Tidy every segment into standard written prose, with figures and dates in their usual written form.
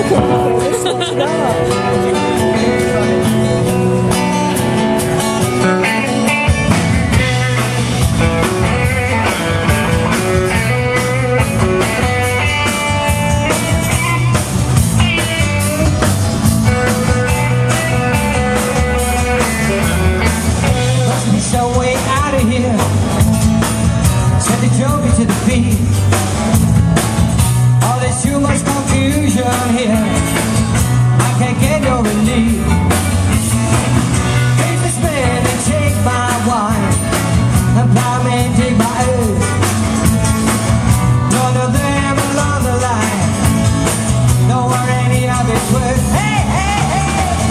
To the beat. Oh, there's too much confusion here. I can't get no relief. Take the spin and take my wine, and plow me and take my earth. None of them along the line know where any of it's worth. Hey, hey, hey!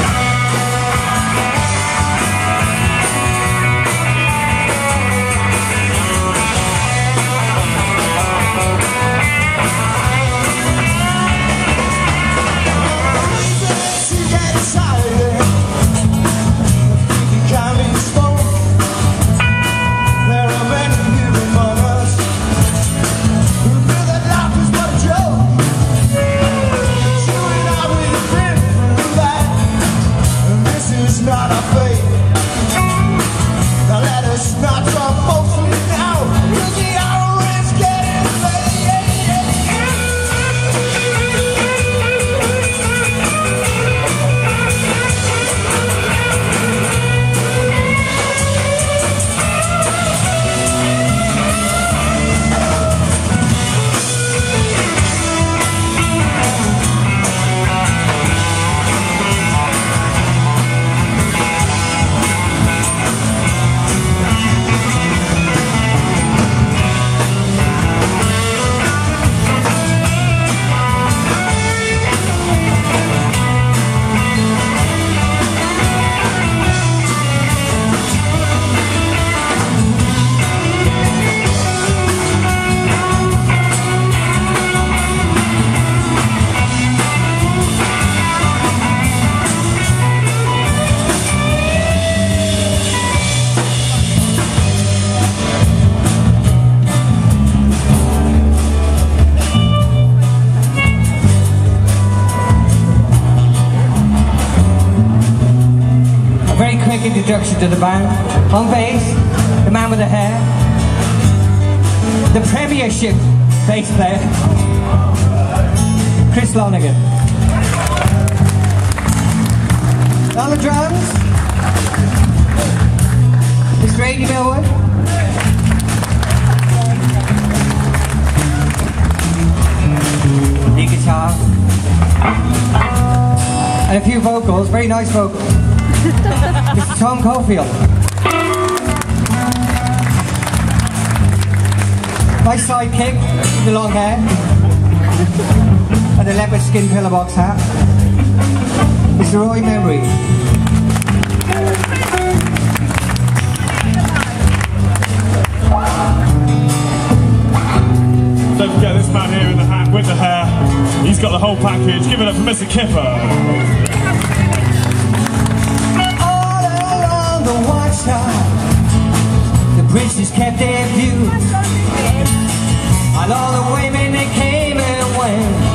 Introduction to the band. On bass, the man with the hair, the Premiership bass player, Chris Lonergan. On the drums, Mr. Aidy Millwood. The guitar, and a few vocals, very nice vocals. Mr. Tom Caulfield. My sidekick, the long hair, and a leopard skin pillowbox hat, Mr. Roy Memory. Don't forget this man here in the hat with the hair. He's got the whole package. Give it up for Mr. Kipper. The Watchtower, the bridges kept their view, and all the women they came and went.